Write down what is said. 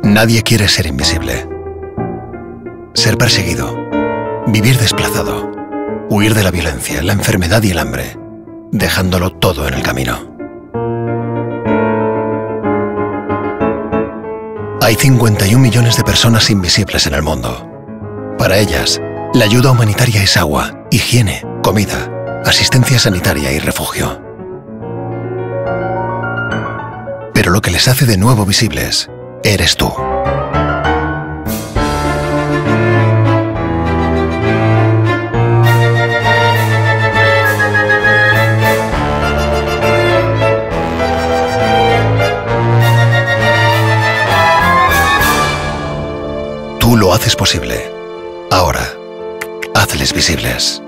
Nadie quiere ser invisible. Ser perseguido. Vivir desplazado. Huir de la violencia, la enfermedad y el hambre, dejándolo todo en el camino. Hay 51 millones de personas invisibles en el mundo. Para ellas, la ayuda humanitaria es agua, higiene, comida, asistencia sanitaria y refugio. Pero lo que les hace de nuevo visibles eres tú. Tú lo haces posible. Ahora, hazles visibles.